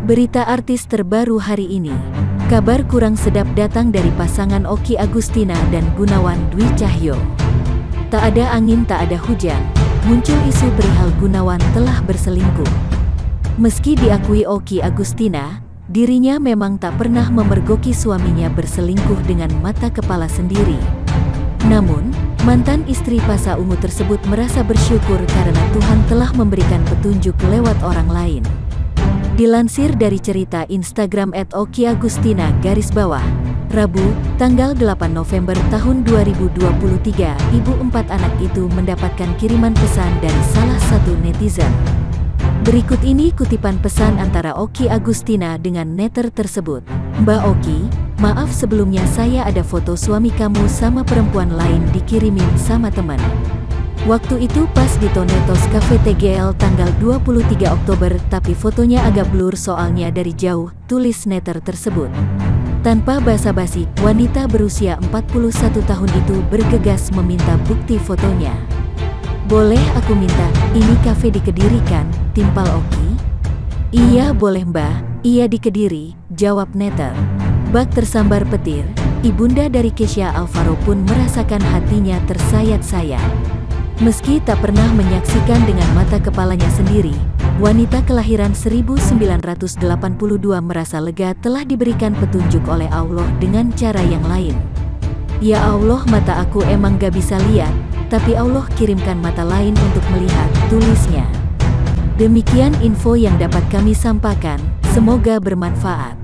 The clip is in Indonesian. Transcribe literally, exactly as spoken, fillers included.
Berita artis terbaru hari ini. Kabar kurang sedap datang dari pasangan Okky Agustina dan Gunawan Dwi Cahyo. Tak ada angin tak ada hujan, muncul isu perihal Gunawan telah berselingkuh. Meski diakui Okky Agustina, dirinya memang tak pernah memergoki suaminya berselingkuh dengan mata kepala sendiri. Namun, mantan istri Pasha Ungu tersebut merasa bersyukur karena Tuhan telah memberikan petunjuk lewat orang lain. Dilansir dari cerita Instagram et okky agustina garis bawah, Rabu, tanggal delapan November tahun dua ribu dua puluh tiga, ibu empat anak itu mendapatkan kiriman pesan dari salah satu netizen. Berikut ini kutipan pesan antara Okky Agustina dengan netter tersebut. "Mbak Okky, maaf sebelumnya saya ada foto suami kamu sama perempuan lain dikirimin sama teman. Waktu itu pas di Tonetos Cafe T G L tanggal dua puluh tiga Oktober tapi fotonya agak blur soalnya dari jauh," tulis netter tersebut. Tanpa basa-basi, wanita berusia empat puluh satu tahun itu bergegas meminta bukti fotonya. "Boleh aku minta, ini kafe di Kediri kan?" timpal Okky. "Iya boleh mbah, iya di Kediri," jawab netter. Bak tersambar petir, ibunda dari Kesha Alvaro pun merasakan hatinya tersayat-sayat. Meski tak pernah menyaksikan dengan mata kepalanya sendiri, wanita kelahiran seribu sembilan ratus delapan puluh dua merasa lega telah diberikan petunjuk oleh Allah dengan cara yang lain. "Ya Allah, mata aku emang gak bisa lihat, tapi Allah kirimkan mata lain untuk melihat," tulisnya. Demikian info yang dapat kami sampaikan, semoga bermanfaat.